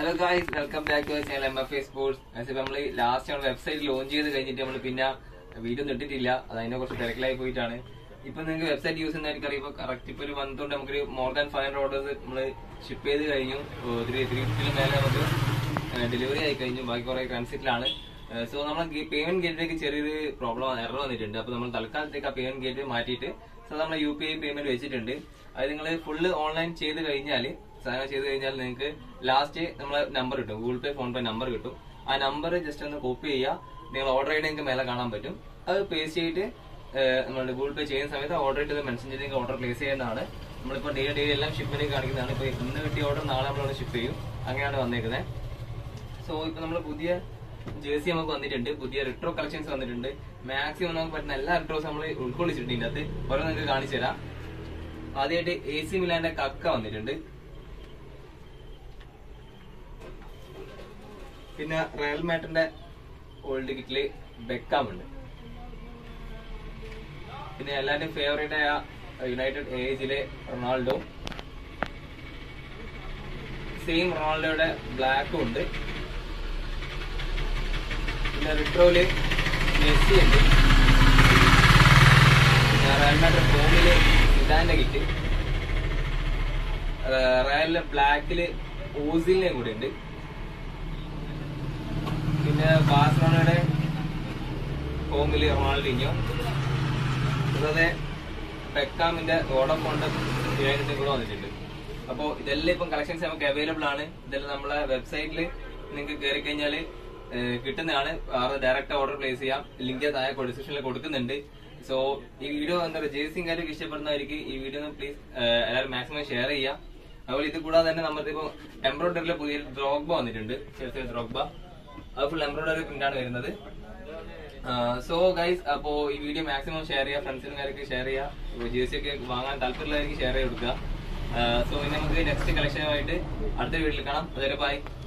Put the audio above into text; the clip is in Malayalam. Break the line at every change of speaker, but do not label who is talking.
Hello guys, welcome back to channel MFA sports. നമ്മൾ ലാസ്റ്റ് നമ്മൾ വെബ്സൈറ്റ് ലോഞ്ച് ചെയ്ത് കഴിഞ്ഞിട്ട് നമ്മൾ പിന്നെ വീഡിയോ ഇട്ടിട്ടില്ല. അത് അതിനെ കുറച്ച് തിരക്കിലായി പോയിട്ടാണ്. ഇപ്പൊ നിങ്ങൾക്ക് വെബ്സൈറ്റ് യൂസ് ചെയ്യുന്ന അറിയാം. കറക്റ്റ് ഇപ്പൊ ഒരു മന്ത് കൊണ്ട് നമുക്ക് മോർ ദാൻ 500 ഓർഡേഴ്സ് നമ്മൾ ഷിപ്പ് ചെയ്ത് കഴിഞ്ഞു. 350 മേലെ നമുക്ക് ഡെലിവറി ആയി കഴിഞ്ഞു. ബാക്കി കുറെ ട്രാൻസിറ്റിലാണ്. സോ നമ്മൾ പേയ്മെന്റ് ഗേറ്റിലേക്ക് ചെറിയൊരു എറർ വന്നിട്ടുണ്ട്. അപ്പൊ നമ്മൾ തൽക്കാലത്തേക്ക് ആ പേയ്മെന്റ് ഗേറ്റ് മാറ്റിയിട്ട് നമ്മൾ UPI പേയ്മെന്റ് വെച്ചിട്ടുണ്ട്. അത് നിങ്ങൾ ഫുള്ള് ഓൺലൈൻ ചെയ്ത് കഴിഞ്ഞാൽ നിങ്ങൾക്ക് ലാസ്റ്റ് നമ്മളെ നമ്പർ കിട്ടും. Google pay, PhonePe number കിട്ടും. ആ നമ്പർ ജസ്റ്റ് ഒന്ന് കോപ്പി ചെയ്യുക. നിങ്ങൾ ഓർഡർ ചെയ്ത് നിങ്ങൾക്ക് മേലെ കാണാൻ പറ്റും. അത് പേസ്റ്റ് ചെയ്തിട്ട് നമ്മൾ ഗൂഗിൾ പേ ചെയ്യുന്ന സമയത്ത് ഓർഡർ ചെയ്ത് മെൻഷൻ ചെയ്ത് നിങ്ങൾക്ക് ഓർഡർ പ്ലേസ് ചെയ്യുന്നതാണ്. നമ്മളിപ്പോൾ ഡെയിലി എല്ലാം ഷിപ്പിലേക്ക് കാണിക്കുന്നതാണ്. ഇപ്പൊ ഇന്ന് കിട്ടിയ ഓർഡർ നാളെ നമ്മളവിടെ ഷിപ്പ് ചെയ്യും. അങ്ങനെയാണ് വന്നേക്കുന്നത്. സോ ഇപ്പൊ നമ്മൾ പുതിയ ജേഴ്സി നമുക്ക് വന്നിട്ടുണ്ട്. പുതിയ റിട്രോ കളക്ഷൻസ് വന്നിട്ടുണ്ട്. മാക്സിമം നമുക്ക് പറ്റുന്ന എല്ലാ റിട്രോസും നമ്മൾ ഉൾക്കൊള്ളിച്ചിട്ടുണ്ട്. ഇതിന്റെ അകത്ത് ഓരോ നിങ്ങൾക്ക് കാണിച്ചു തരാം. ആദ്യമായിട്ട് AC മിലാന്റെ കക്ക വന്നിട്ടുണ്ട്. പിന്നെ റയൽ മാഡ്രിഡിന്റെ ഓൾഡ് കിറ്റില് ബെക്കാം ഉണ്ട്. പിന്നെ എല്ലാവരുടെയും ഫേവറേറ്റ് ആയ യുണൈറ്റഡ് ഏജിലെ റൊണാൾഡോ, സെയിം റൊണാൾഡോയുടെ ബ്ലാക്കും ഉണ്ട്. പിന്നെ റിട്രോയില് മെസ്സി ഉണ്ട്. പിന്നെ റയൽ മാഡ്രിഡ് ഹോമില് സിദാന്റെ കിറ്റ്, റയലിലെ ബ്ലാക്കില് ഓസിലിനെ കൂടെ ഉണ്ട്. പിന്നെ ബാഴ്സലോണയുടെ ഹോമില് റൊണാൾഡിഞ്ഞോ, കൂടാതെ ബെക്കാമിന്റെ വോഡഫോണിന്റെ യുണൈറ്റഡിന്റെ കൂടെ വന്നിട്ടുണ്ട്. അപ്പോൾ ഇതെല്ലാം ഇപ്പം കളക്ഷൻസ് നമുക്ക് അവൈലബിൾ ആണ്. ഇതെല്ലാം നമ്മളെ വെബ്സൈറ്റിൽ നിങ്ങൾക്ക് കയറി കഴിഞ്ഞാൽ കിട്ടുന്നതാണ്. ഡയറക്റ്റ് ഓർഡർ പ്ലേസ് ചെയ്യാം. ലിങ്ക് താഴെ ഡിസ്ക്രിപ്ഷനിൽ കൊടുക്കുന്നുണ്ട്. സോ ഈ വീഡിയോ എന്താ പറയുക, ജേഴ്സിയും കാര്യമൊക്കെ ഇഷ്ടപ്പെടുന്നവർക്ക് ഈ വീഡിയോ പ്ലീസ് എല്ലാവരും മാക്സിമം ഷെയർ ചെയ്യാം. അതുപോലെ ഇത് കൂടാതെ തന്നെ നമ്മളിപ്പോ എംബ്രോയിഡറിയിലെ പുതിയ ഡ്രോഗ്ബ വന്നിട്ടുണ്ട്. ഡ്രോഗ്ബ അത് ഫുൾ എംബ്രോയിഡറി പ്രിന്റാണ് വരുന്നത്. സോ ഗൈസ്, അപ്പോ ഈ വീഡിയോ മാക്സിമം ഷെയർ ചെയ്യുക. ഫ്രണ്ട്സിനുകാർക്ക് ഷെയർ ചെയ്യുക. ജേഴ്സി ഒക്കെ വാങ്ങാൻ താല്പര്യമുള്ളവർക്ക് ഷെയർ ചെയ്ത് കൊടുക്കുക. സോ ഇനി നമുക്ക് നെക്സ്റ്റ് കളക്ഷനുമായിട്ട് അടുത്ത വീഡിയോയിൽ കാണാം. അതുവരെ ബൈ.